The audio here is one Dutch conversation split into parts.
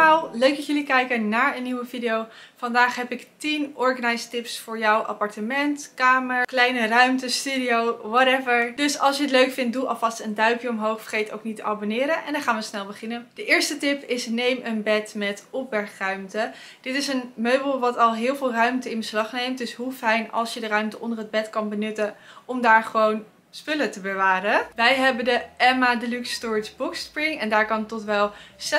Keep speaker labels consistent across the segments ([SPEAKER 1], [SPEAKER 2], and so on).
[SPEAKER 1] allemaal, leuk dat jullie kijken naar een nieuwe video. Vandaag heb ik 10 organize tips voor jouw appartement, kamer, kleine ruimte, studio, whatever. Dus als je het leuk vindt, doe alvast een duimpje omhoog. Vergeet ook niet te abonneren en dan gaan we snel beginnen. De eerste tip is neem een bed met opbergruimte. Dit is een meubel wat al heel veel ruimte in beslag neemt. Dus hoe fijn als je de ruimte onder het bed kan benutten om daar gewoon spullen te bewaren. Wij hebben de Emma Deluxe Storage Box Spring en daar kan tot wel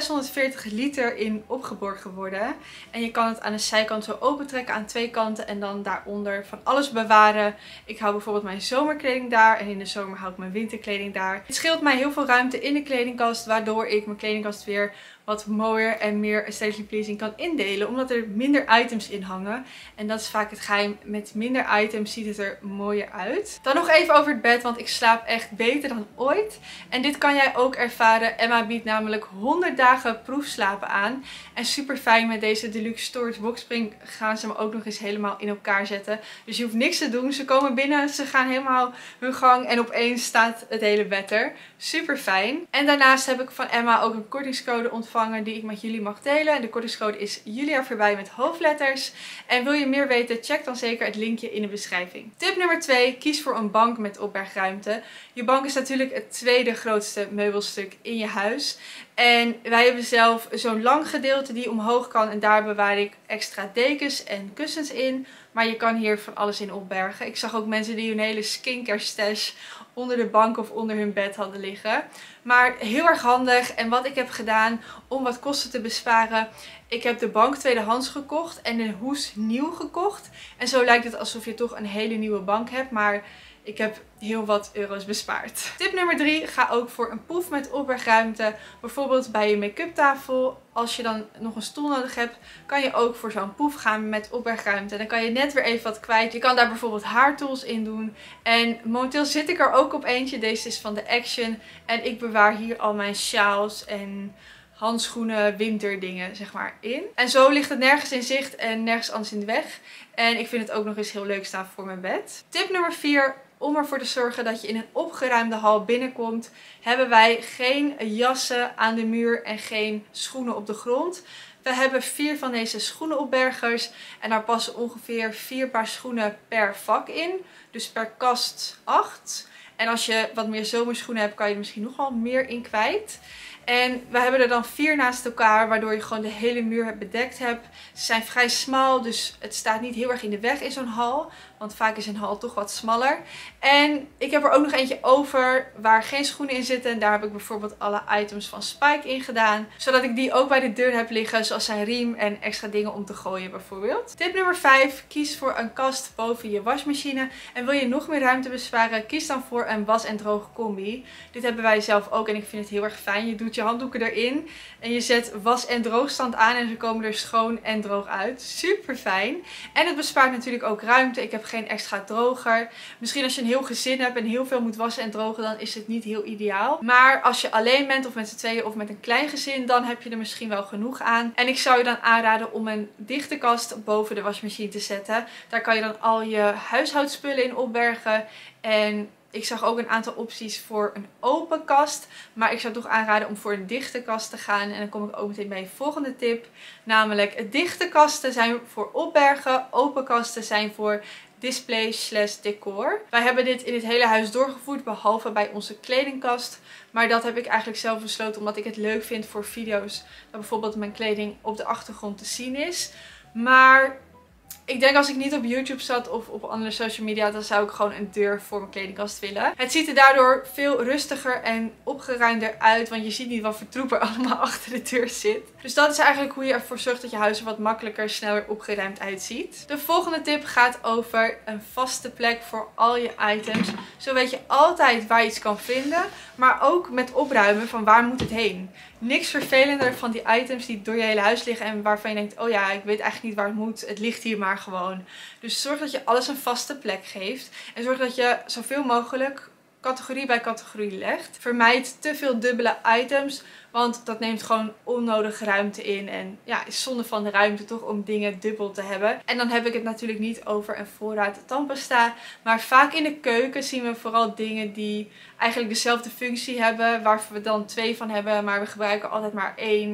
[SPEAKER 1] 640 liter in opgeborgen worden. En je kan het aan de zijkant zo opentrekken aan twee kanten en dan daaronder van alles bewaren. Ik hou bijvoorbeeld mijn zomerkleding daar en in de zomer hou ik mijn winterkleding daar. Het scheelt mij heel veel ruimte in de kledingkast, waardoor ik mijn kledingkast weer wat mooier en meer aesthetically pleasing kan indelen. Omdat er minder items in hangen. En dat is vaak het geheim. Met minder items ziet het er mooier uit. Dan nog even over het bed. Want ik slaap echt beter dan ooit. En dit kan jij ook ervaren. Emma biedt namelijk 100 dagen proefslapen aan. En super fijn met deze Deluxe Storage Box Spring gaan ze hem ook nog eens helemaal in elkaar zetten. Dus je hoeft niks te doen. Ze komen binnen. Ze gaan helemaal hun gang. En opeens staat het hele bed er. Super fijn. En daarnaast heb ik van Emma ook een kortingscode ontvangen die ik met jullie mag delen. En de kortingscode is Julia voorbij met hoofdletters. En wil je meer weten, check dan zeker het linkje in de beschrijving. Tip nummer 2. Kies voor een bank met opbergruimte. Je bank is natuurlijk het tweede grootste meubelstuk in je huis. En wij hebben zelf zo'n lang gedeelte die omhoog kan. En daar bewaar ik extra dekens en kussens in. Maar je kan hier van alles in opbergen. Ik zag ook mensen die hun hele skincare stash onder de bank of onder hun bed hadden liggen. Maar heel erg handig. En wat ik heb gedaan om wat kosten te besparen. Ik heb de bank tweedehands gekocht en de hoes nieuw gekocht. En zo lijkt het alsof je toch een hele nieuwe bank hebt. Maar ik heb heel wat euro's bespaard. Tip nummer 3. Ga ook voor een poef met opbergruimte. Bijvoorbeeld bij je make-up tafel. Als je dan nog een stoel nodig hebt, kan je ook voor zo'n poef gaan met opbergruimte. Dan kan je net weer even wat kwijt. Je kan daar bijvoorbeeld haartools in doen. En momenteel zit ik er ook op eentje. Deze is van de Action. En ik bewaar hier al mijn sjaals en handschoenen, winterdingen zeg maar in. En zo ligt het nergens in zicht en nergens anders in de weg. En ik vind het ook nog eens heel leuk staan voor mijn bed. Tip nummer 4. Om ervoor te zorgen dat je in een opgeruimde hal binnenkomt, hebben wij geen jassen aan de muur en geen schoenen op de grond. We hebben 4 van deze schoenenopbergers en daar passen ongeveer 4 paar schoenen per vak in. Dus per kast 8. En als je wat meer zomerschoenen hebt, kan je er misschien nog wel meer in kwijt. En we hebben er dan 4 naast elkaar, waardoor je gewoon de hele muur bedekt hebt. Ze zijn vrij smal, dus het staat niet heel erg in de weg in zo'n hal. Want vaak is een hal toch wat smaller. En ik heb er ook nog eentje over waar geen schoenen in zitten. En daar heb ik bijvoorbeeld alle items van Spike in gedaan. Zodat ik die ook bij de deur heb liggen, zoals zijn riem en extra dingen om te gooien bijvoorbeeld. Tip nummer 5. Kies voor een kast boven je wasmachine. En wil je nog meer ruimte besparen, kies dan voor een was- en droog combi. Dit hebben wij zelf ook en ik vind het heel erg fijn. Je doet je handdoeken erin en je zet was- en droogstand aan en ze komen er schoon en droog uit. Super fijn. En het bespaart natuurlijk ook ruimte. Ik heb geen extra droger. Misschien als je een heel gezin hebt en heel veel moet wassen en drogen, dan is het niet heel ideaal. Maar als je alleen bent of met z'n tweeën of met een klein gezin, dan heb je er misschien wel genoeg aan. En ik zou je dan aanraden om een dichte kast boven de wasmachine te zetten. Daar kan je dan al je huishoudspullen in opbergen. En ik zag ook een aantal opties voor een open kast. Maar ik zou toch aanraden om voor een dichte kast te gaan. En dan kom ik ook meteen bij je volgende tip. Namelijk, dichte kasten zijn voor opbergen. Open kasten zijn voor display/decor. Wij hebben dit in het hele huis doorgevoerd, behalve bij onze kledingkast. Maar dat heb ik eigenlijk zelf besloten omdat ik het leuk vind voor video's. Dat bijvoorbeeld mijn kleding op de achtergrond te zien is. Maar ik denk als ik niet op YouTube zat of op andere social media, dan zou ik gewoon een deur voor mijn kledingkast willen. Het ziet er daardoor veel rustiger en opgeruimder uit, want je ziet niet wat voor troep er allemaal achter de deur zit. Dus dat is eigenlijk hoe je ervoor zorgt dat je huis er wat makkelijker, sneller opgeruimd uitziet. De volgende tip gaat over een vaste plek voor al je items. Zo weet je altijd waar je iets kan vinden, maar ook met opruimen van waar moet het heen. Niks vervelender van die items die door je hele huis liggen en waarvan je denkt, oh ja, ik weet eigenlijk niet waar het moet. Het ligt hier maar gewoon. Dus zorg dat je alles een vaste plek geeft. En zorg dat je zoveel mogelijk categorie bij categorie legt. Vermijd te veel dubbele items, want dat neemt gewoon onnodige ruimte in. En ja, is zonde van de ruimte toch om dingen dubbel te hebben. En dan heb ik het natuurlijk niet over een voorraad tandpasta. Maar vaak in de keuken zien we vooral dingen die eigenlijk dezelfde functie hebben. Waar we dan 2 van hebben, maar we gebruiken altijd maar 1.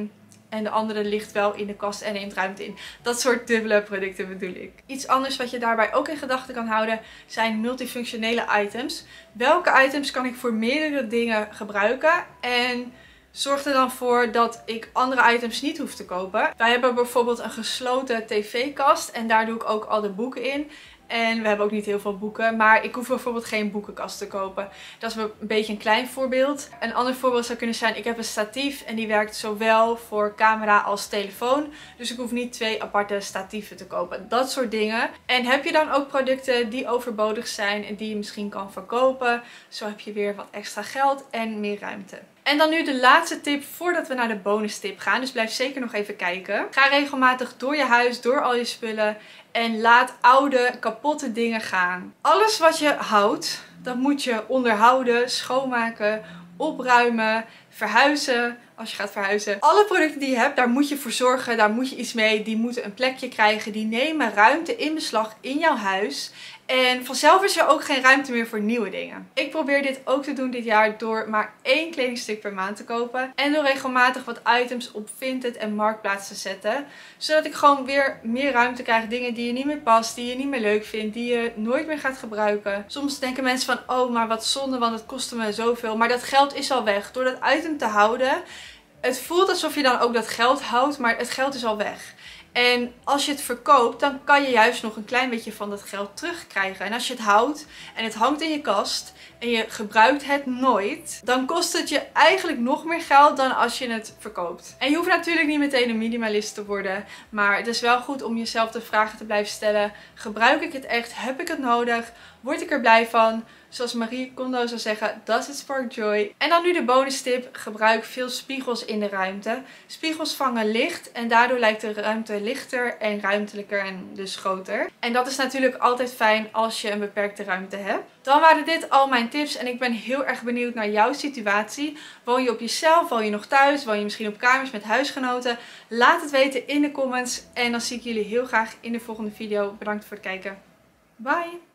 [SPEAKER 1] en de andere ligt wel in de kast en neemt ruimte in. Dat soort dubbele producten bedoel ik. Iets anders wat je daarbij ook in gedachten kan houden zijn multifunctionele items. Welke items kan ik voor meerdere dingen gebruiken en zorg er dan voor dat ik andere items niet hoef te kopen. Wij hebben bijvoorbeeld een gesloten tv-kast en daar doe ik ook al de boeken in. En we hebben ook niet heel veel boeken, maar ik hoef bijvoorbeeld geen boekenkast te kopen. Dat is een beetje een klein voorbeeld. Een ander voorbeeld zou kunnen zijn, ik heb een statief en die werkt zowel voor camera als telefoon. Dus ik hoef niet 2 aparte statieven te kopen. Dat soort dingen. En heb je dan ook producten die overbodig zijn en die je misschien kan verkopen. Zo heb je weer wat extra geld en meer ruimte. En dan nu de laatste tip voordat we naar de bonus tip gaan. Dus blijf zeker nog even kijken. Ga regelmatig door je huis, door al je spullen. En laat oude, kapotte dingen gaan. Alles wat je houdt, dat moet je onderhouden, schoonmaken, opruimen, verhuizen. Als je gaat verhuizen. Alle producten die je hebt, daar moet je voor zorgen. Daar moet je iets mee. Die moeten een plekje krijgen. Die nemen ruimte in beslag in jouw huis. En vanzelf is er ook geen ruimte meer voor nieuwe dingen. Ik probeer dit ook te doen dit jaar door maar 1 kledingstuk per maand te kopen. En door regelmatig wat items op Vinted en Marktplaats te zetten. Zodat ik gewoon weer meer ruimte krijg. Dingen die je niet meer past, die je niet meer leuk vindt, die je nooit meer gaat gebruiken. Soms denken mensen van, oh maar wat zonde, want het kostte me zoveel. Maar dat geld is al weg. Door dat item te houden, het voelt alsof je dan ook dat geld houdt, maar het geld is al weg. En als je het verkoopt, dan kan je juist nog een klein beetje van dat geld terugkrijgen. En als je het houdt en het hangt in je kast en je gebruikt het nooit, dan kost het je eigenlijk nog meer geld dan als je het verkoopt. En je hoeft natuurlijk niet meteen een minimalist te worden, maar het is wel goed om jezelf de vragen te blijven stellen. Gebruik ik het echt? Heb ik het nodig? Word ik er blij van? Zoals Marie Kondo zou zeggen, does it spark joy? En dan nu de bonus tip. Gebruik veel spiegels in de ruimte. Spiegels vangen licht en daardoor lijkt de ruimte lichter en ruimtelijker en dus groter. En dat is natuurlijk altijd fijn als je een beperkte ruimte hebt. Dan waren dit al mijn tips en ik ben heel erg benieuwd naar jouw situatie. Woon je op jezelf? Woon je nog thuis? Woon je misschien op kamers met huisgenoten? Laat het weten in de comments en dan zie ik jullie heel graag in de volgende video. Bedankt voor het kijken. Bye!